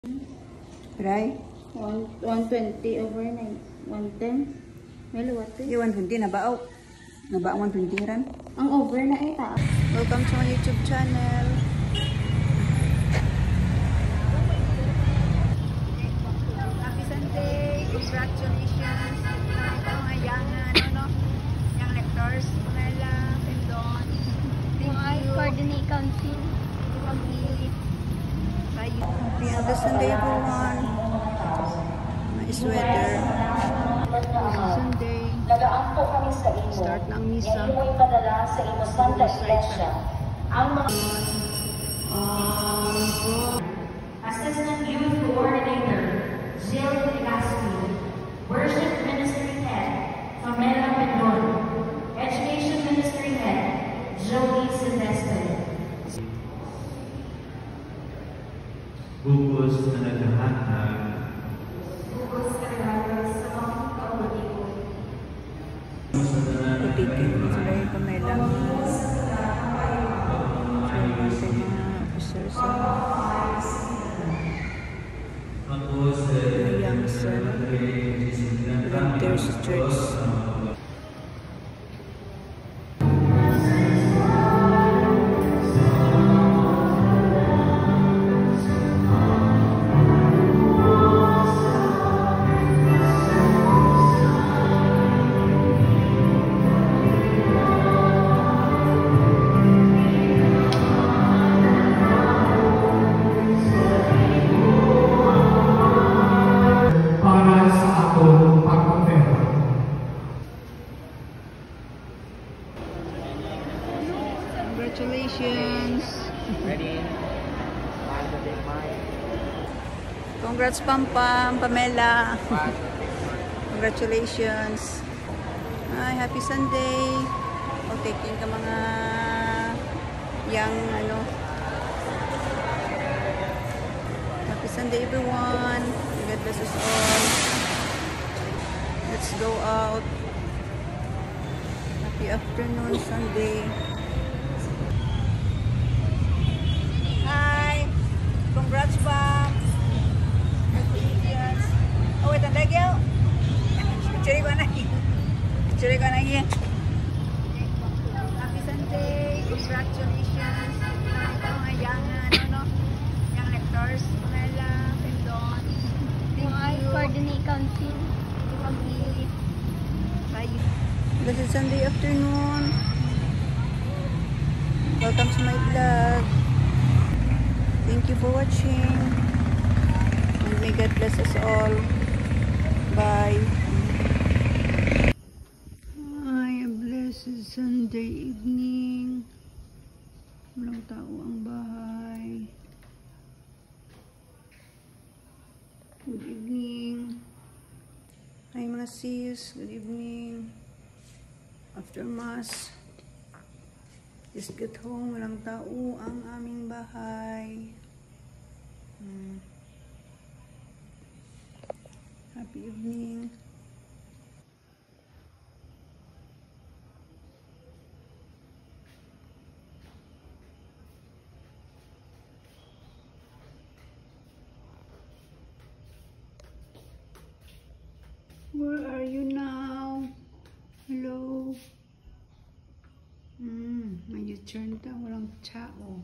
Right? 120 over 9. 110. May luwat eh. Yung 120 nabao. Nabao 120 ran. Ang over na eh taas. Welcome to my YouTube channel. Happy Sunday! Congratulations! Ito nga yung yung lectors. Pamela, Pendon. Thank you. Coordinate council. Happy Sunday everyone. Nice weather. Sunday. Nagaan po kami sa imo. Start ng misa. Yan mo'y padala sa imo Santa Iglesia. Ang mga Assistant Youth Coordinator, Jill Legaspi. Worship Ministry Head, Pamela Pendon. Education Ministry Head, Joey Silvestre. Bukos na naghahatag. Bukos kailangan sa mga kaunti-ko. Putikin ni Sir Pamela. Sa mga officers Ako sa young son. There's a church. Para sa atong pagkompera. Congratulations! Congrats Pampam, Pamela! Congratulations! Ay, happy Sunday! O, taking ka mga young, Happy Sunday everyone! God bless us all! Let's go out! Happy afternoon, Sunday! Hi! Congrats, Pam! Congratulations! Oh, wait, ang lagyaw! Picture ko na yun. Picture ko na yun. Happy Sunday! Congratulations! Ito nga yung, yung lectors. Pamela, Pendon. Thank you. Coordinate council. Bye. Blessed Sunday afternoon. Welcome to my vlog. Thank you for watching. And may God bless us all. Bye. Ay, a blessed Sunday evening. Walang tao ang bahay. Good evening. Hi mga sis. Good evening. After Mass. Just get home. Walang tao ang aming bahay. Happy evening. Where are you now? Hello? May U-turn ta. Walang tao.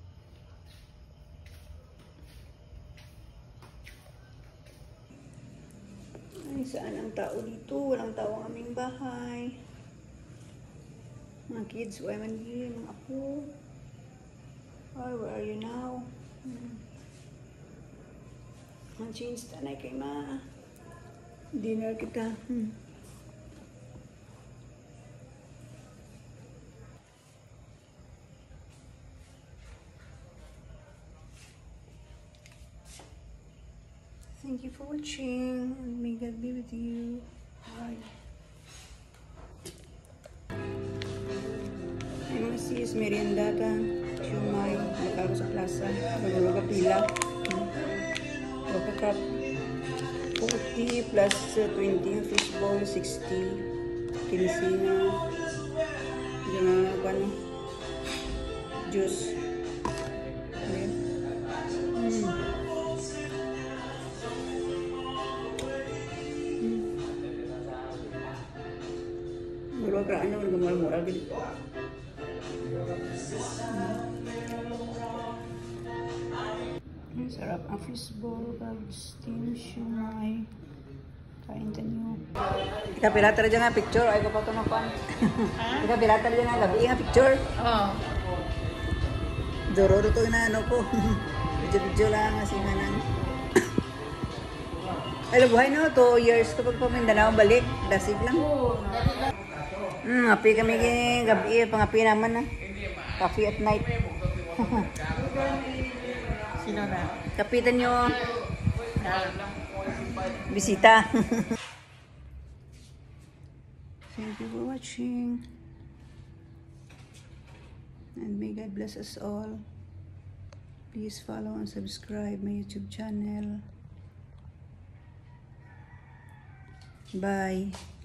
Ay, saan ang tao dito? Walang tao ang aming bahay. Mga kids, why man here? Mga apo. Ay, where are you now? Ang change tanay kay ma. Dinner kita. Thank you for watching, and may God be with you. Bye. Ay mga sis, merienda ka. Siumay, nakaro sa plaza. Nagulog ka pila. Cup 40 plus 20 yung fishbowl, 60. 15 na. Diyan na, juice. Okay. Mura ka ano, nagmura-mura gid. Sarap ang fishball, kag steam shumai. Kain tayo. Ika pirata rin nga picture. Ay ko pa ito nakuan. Ika pirata rin nga gabi nga picture. Oo. Dororo to na ano ko. Video-video lang kasi nga nang. Ay, buhay no, 2 years kapag pa Mindanao balik. Dasig lang. Api kami gabi, pangapi naman na. Coffee at night. Sino na? Kapitan nyo. Bisita. Thank you for watching. And may God bless us all. Please follow and subscribe my YouTube channel. Bye.